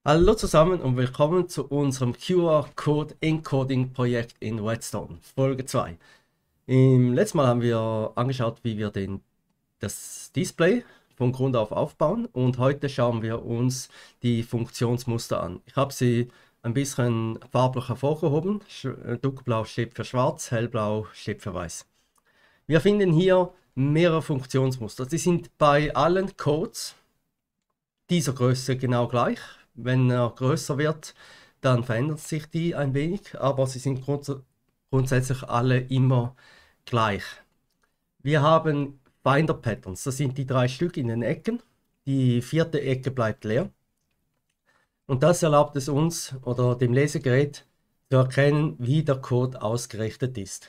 Hallo zusammen und willkommen zu unserem QR-Code Encoding Projekt in Redstone, Folge 2. Im letzten Mal haben wir angeschaut, wie wir das Display von Grund auf aufbauen, und heute schauen wir uns die Funktionsmuster an. Ich habe sie ein bisschen farblich hervorgehoben. Dunkelblau steht für schwarz, hellblau steht für weiß. Wir finden hier mehrere Funktionsmuster. Die sind bei allen Codes dieser Größe genau gleich. Wenn er größer wird, dann verändert sich die ein wenig, aber sie sind grundsätzlich alle immer gleich. Wir haben Binder Patterns, das sind die 3 Stück in den Ecken. Die vierte Ecke bleibt leer. Und das erlaubt es uns oder dem Lesegerät zu erkennen, wie der Code ausgerichtet ist.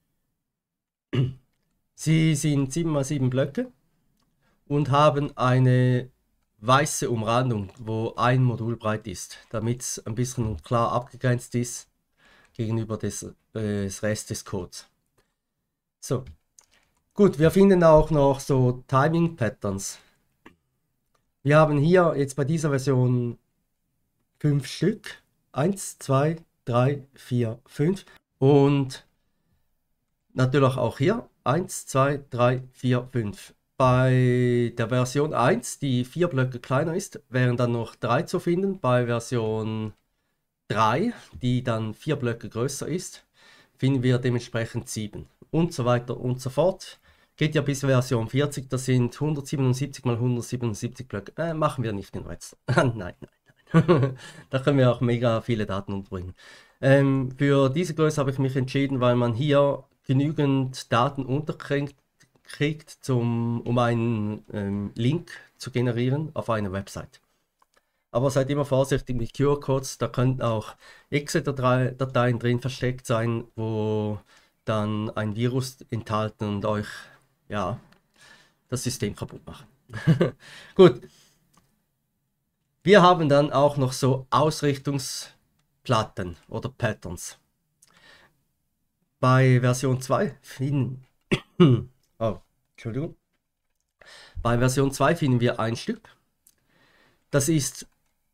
Sie sind 7x7 Blöcke und haben eine weiße Umrandung, wo ein Modul breit ist, damit es ein bisschen klar abgegrenzt ist gegenüber des Rest des Codes. So, gut, wir finden auch noch so Timing Patterns. Wir haben hier jetzt bei dieser Version 5 Stück. 1, 2, 3, 4, 5. Und natürlich auch hier 1, 2, 3, 4, 5. Bei der Version 1, die 4 Blöcke kleiner ist, wären dann noch 3 zu finden. Bei Version 3, die dann 4 Blöcke größer ist, finden wir dementsprechend 7. Und so weiter und so fort. Geht ja bis Version 40, das sind 177 mal 177 Blöcke. Machen wir nicht in Redstone. Nein, nein. Da können wir auch mega viele Daten unterbringen. Für diese Größe habe ich mich entschieden, weil man hier genügend Daten unterkriegt, um einen Link zu generieren auf eine Website. Aber seid immer vorsichtig mit QR-Codes, da könnten auch Exe-Dateien drin versteckt sein, wo dann ein Virus enthalten und euch ja, das System kaputt machen. Gut, wir haben dann auch noch so Ausrichtungsplatten oder Patterns. Bei Version 2 finden, oh, Entschuldigung. Bei Version 2 finden wir ein Stück. Das ist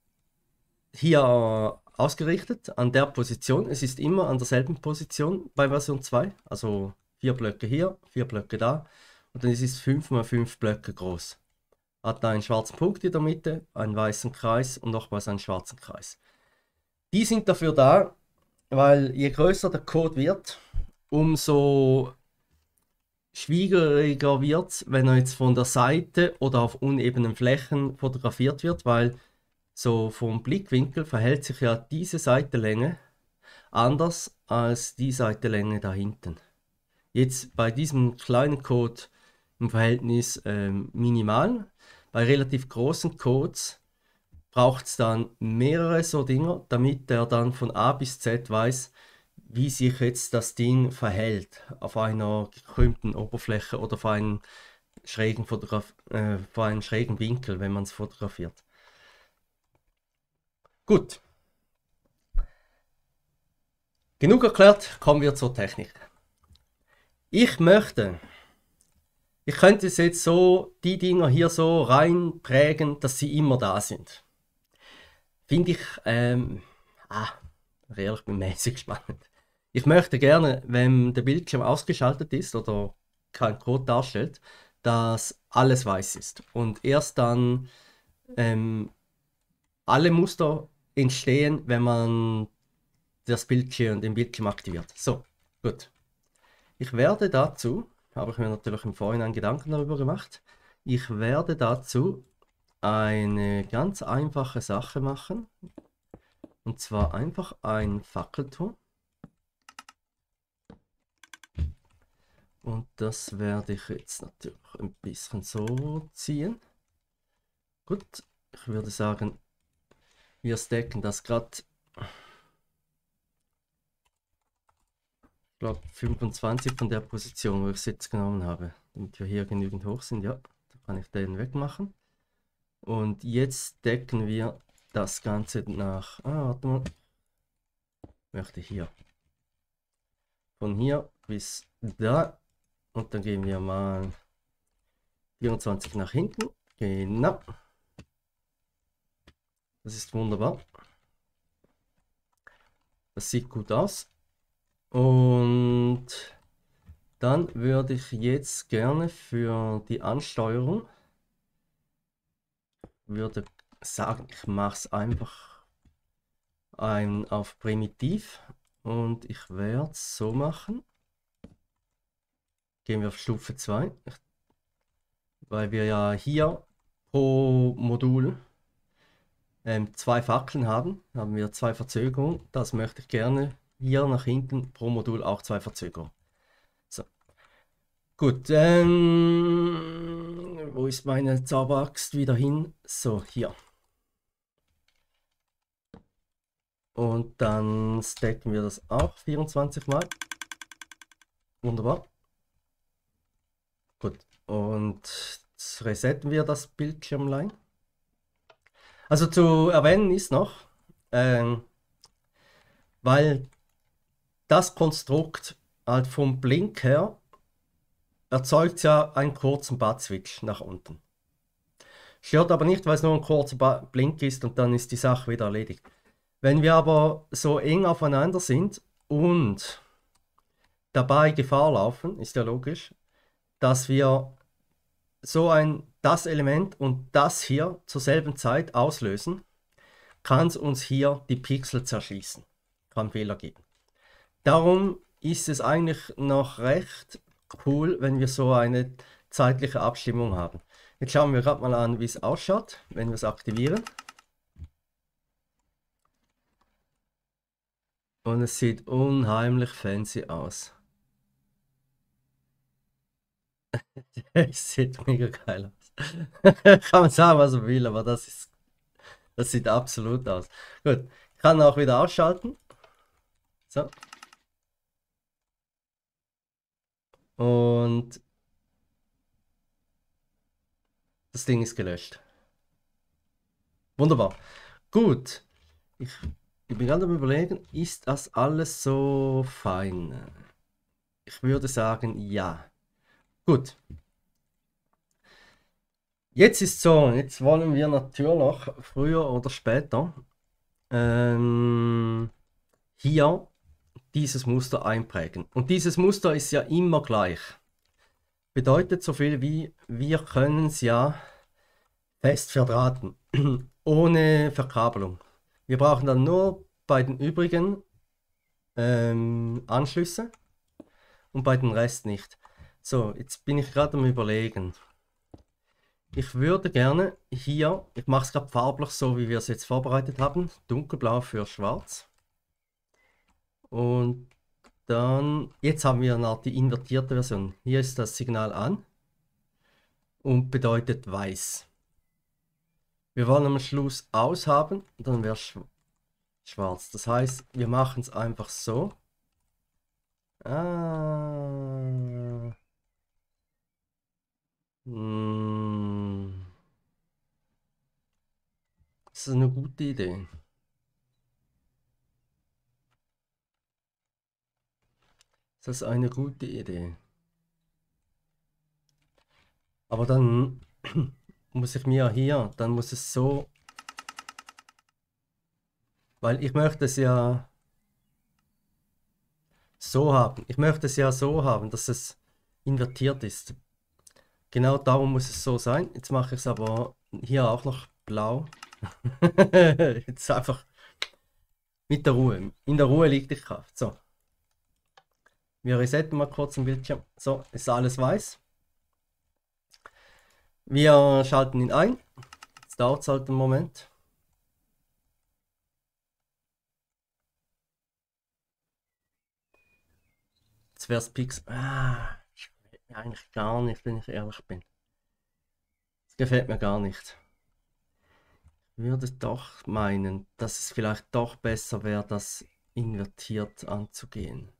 hier ausgerichtet an der Position. Es ist immer an derselben Position bei Version 2. Also 4 Blöcke hier, 4 Blöcke da. Und dann ist es 5 mal 5 Blöcke groß. Hat einen schwarzen Punkt in der Mitte, einen weißen Kreis und nochmals einen schwarzen Kreis. Die sind dafür da, weil je größer der Code wird, umso schwieriger wird es, wenn er jetzt von der Seite oder auf unebenen Flächen fotografiert wird, weil so vom Blickwinkel verhält sich ja diese Seitenlänge anders als die Seitenlänge da hinten. Jetzt bei diesem kleinen Code im Verhältnis minimal. Bei relativ großen Codes braucht es dann mehrere so Dinger, damit der dann von A bis Z weiß, wie sich jetzt das Ding verhält auf einer gekrümmten Oberfläche oder vor einem schrägen Winkel, wenn man es fotografiert. Gut, genug erklärt, kommen wir zur Technik. Ich möchte, ich könnte es jetzt so, die Dinger hier so rein prägen, dass sie immer da sind. Finde ich, ehrlich, bin mäßig spannend. Ich möchte gerne, wenn der Bildschirm ausgeschaltet ist oder kein Code darstellt, dass alles weiß ist. Und erst dann alle Muster entstehen, wenn man den Bildschirm aktiviert. So, gut. Ich werde dazu, habe ich mir natürlich im Vorhinein Gedanken darüber gemacht, ich werde dazu eine ganz einfache Sache machen. Und zwar einfach ein Fackeltor. Und das werde ich jetzt natürlich ein bisschen so ziehen. Gut, ich würde sagen, wir stacken das gerade, ich glaube 25 von der Position, wo ich es jetzt genommen habe, damit wir hier genügend hoch sind. Ja, da kann ich den wegmachen. Und jetzt decken wir das Ganze nach, warte mal, möchte hier. Von hier bis da. Und dann gehen wir mal 24 nach hinten. Genau. Das ist wunderbar. Das sieht gut aus. Und dann würde ich jetzt gerne für die Ansteuerung, würde sagen, ich mache es einfach auf Primitiv und ich werde es so machen. Gehen wir auf Stufe 2, weil wir ja hier pro Modul 2 Fackeln haben wir 2 Verzögerungen. Das möchte ich gerne hier nach hinten pro Modul auch 2 Verzögerungen. So. Gut, wo ist meine Zauberaxt wieder hin? So, hier. Und dann stacken wir das auch 24 Mal. Wunderbar. Gut, und jetzt resetten wir das Bildschirmlein. Also zu erwähnen ist noch, weil das Konstrukt halt vom Blink her erzeugt ja einen kurzen Bud-Switch nach unten. Stört aber nicht, weil es nur ein kurzer Blink ist und dann ist die Sache wieder erledigt. Wenn wir aber so eng aufeinander sind und dabei Gefahr laufen, ist ja logisch, dass wir so das Element und das hier zur selben Zeit auslösen, kann es uns hier die Pixel zerschießen. Kann Fehler geben. Darum ist es eigentlich noch recht cool, wenn wir so eine zeitliche Abstimmung haben. Jetzt schauen wir gerade mal an, wie es ausschaut, wenn wir es aktivieren. Und es sieht unheimlich fancy aus. Es sieht mega geil aus. Kann man sagen, was man will, aber das sieht absolut aus. Gut, ich kann auch wieder ausschalten. So. Und das Ding ist gelöscht. Wunderbar. Gut. Ich bin gerade am Überlegen, ist das alles so fein? Ich würde sagen, ja. Gut. Jetzt ist so, jetzt wollen wir natürlich früher oder später hier dieses Muster einprägen. Und dieses Muster ist ja immer gleich. Bedeutet so viel wie, wir können es ja fest verdrahten, ohne Verkabelung. Wir brauchen dann nur bei den übrigen Anschlüsse und bei den Rest nicht. So, jetzt bin ich gerade am Überlegen. Ich würde gerne hier, ich mache es gerade farblich so, wie wir es jetzt vorbereitet haben, dunkelblau für schwarz. Und dann, jetzt haben wir noch die invertierte Version. Hier ist das Signal an und bedeutet weiß. Wir wollen am Schluss aus haben, dann wäre es schwarz. Das heißt, wir machen es einfach so. Ah. Das ist eine gute Idee. Das ist eine gute Idee. Aber dann muss ich mir hier, dann muss es so, weil ich möchte es ja so haben. Ich möchte es ja so haben, dass es invertiert ist. Genau darum muss es so sein. Jetzt mache ich es aber hier auch noch blau. Jetzt einfach mit der Ruhe. In der Ruhe liegt die Kraft. So. Wir resetten mal kurz den Bildschirm. So, ist alles weiß. Wir schalten ihn ein. Jetzt dauert es halt einen Moment. Jetzt wäre es Pix. Gefällt mir eigentlich gar nicht, wenn ich ehrlich bin. Das gefällt mir gar nicht. Ich würde doch meinen, dass es vielleicht doch besser wäre, das invertiert anzugehen.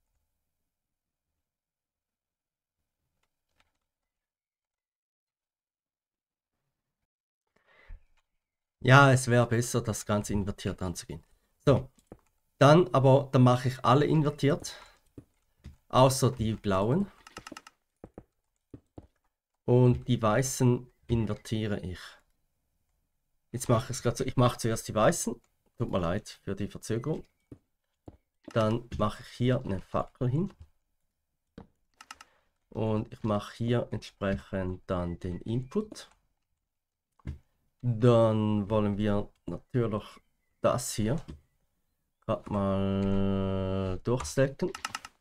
Ja, es wäre besser, das Ganze invertiert anzugehen. So, dann mache ich alle invertiert, außer die blauen. Und die weißen invertiere ich. Jetzt mache ich es gerade so. Ich mache zuerst die weißen. Tut mir leid für die Verzögerung. Dann mache ich hier eine Fackel hin. Und ich mache hier entsprechend dann den Input. Dann wollen wir natürlich das hier gerade mal durchstecken.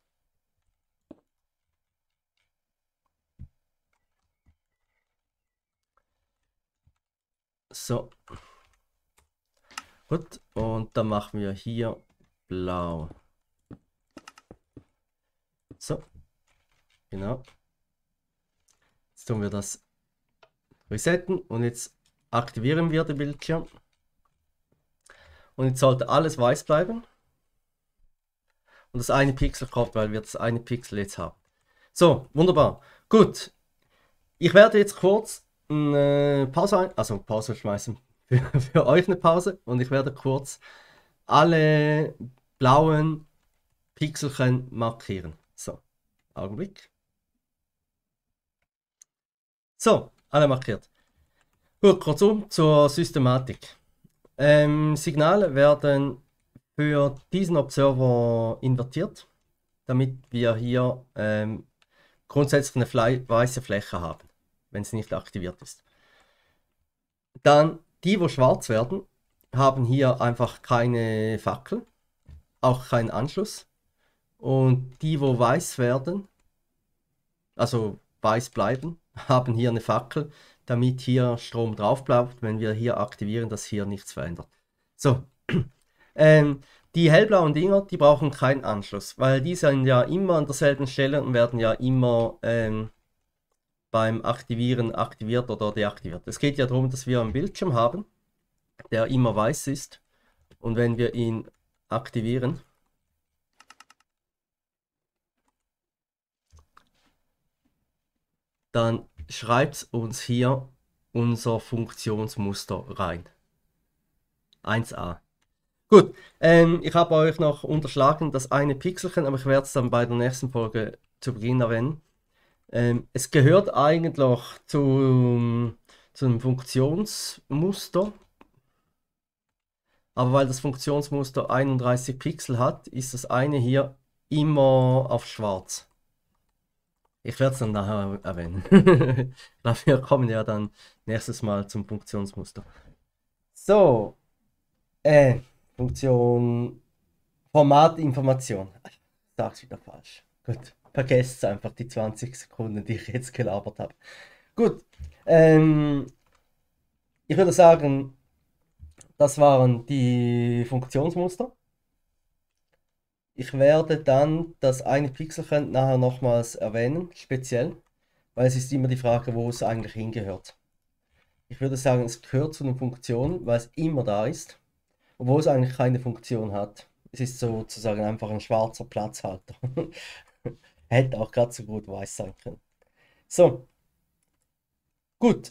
So. Gut, und dann machen wir hier blau. So. Genau. Jetzt tun wir das resetten und jetzt aktivieren wir den Bildschirm. Und jetzt sollte alles weiß bleiben. Und das eine Pixel kommt, weil wir das eine Pixel jetzt haben. So, wunderbar. Gut. Ich werde jetzt kurz eine Pause Pause schmeißen. Für euch eine Pause. Und ich werde kurz alle blauen Pixelchen markieren. So, Augenblick. So, alle markiert. Gut, kurzum zur Systematik. Signale werden für diesen Observer invertiert, damit wir hier grundsätzlich eine weiße Fläche haben, wenn es nicht aktiviert ist. Dann die, wo schwarz werden, haben hier einfach keine Fackel, auch keinen Anschluss. Und die, wo weiß werden, also weiß bleiben, haben hier eine Fackel, damit hier Strom drauf bleibt, wenn wir hier aktivieren, dass hier nichts verändert. So, die hellblauen Dinger, die brauchen keinen Anschluss, weil die sind ja immer an derselben Stelle und werden ja immer beim Aktivieren aktiviert oder deaktiviert. Es geht ja darum, dass wir einen Bildschirm haben, der immer weiß ist, und wenn wir ihn aktivieren, dann schreibt uns hier unser Funktionsmuster rein. 1a. Gut, ich habe euch noch unterschlagen das eine Pixelchen, aber ich werde es dann bei der nächsten Folge zu Beginn erwähnen. Es gehört eigentlich zum Funktionsmuster, aber weil das Funktionsmuster 31 Pixel hat, ist das eine hier immer auf schwarz. Ich werde es dann nachher erwähnen. Ich glaube, wir kommen ja dann nächstes Mal zum Funktionsmuster. So, Funktion Formatinformation. Ich sag's wieder falsch. Gut, vergesst einfach die 20 Sekunden, die ich jetzt gelabert habe. Gut, ich würde sagen, das waren die Funktionsmuster. Ich werde dann das eine Pixelchen nachher nochmals erwähnen, speziell, weil es ist immer die Frage, wo es eigentlich hingehört. Ich würde sagen, es gehört zu einer Funktion, weil es immer da ist, obwohl es eigentlich keine Funktion hat. Es ist sozusagen einfach ein schwarzer Platzhalter. Hätte auch gerade so gut weiß sein können. So, gut.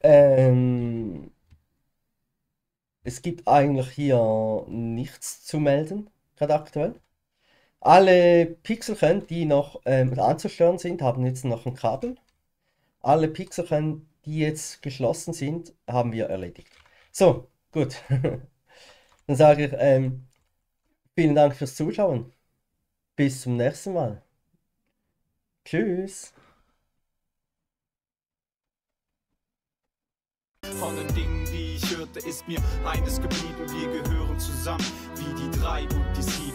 Es gibt eigentlich hier nichts zu melden, gerade aktuell. Alle Pixelchen, die noch anzustören sind, haben jetzt noch ein Kabel. Alle Pixelchen, die jetzt geschlossen sind, haben wir erledigt. So, gut. Dann sage ich vielen Dank fürs Zuschauen. Bis zum nächsten Mal. Tschüss. Von den Dingen, die ich hörte, ist mir eines geblieben. Wir gehören zusammen wie die 3 und die 7.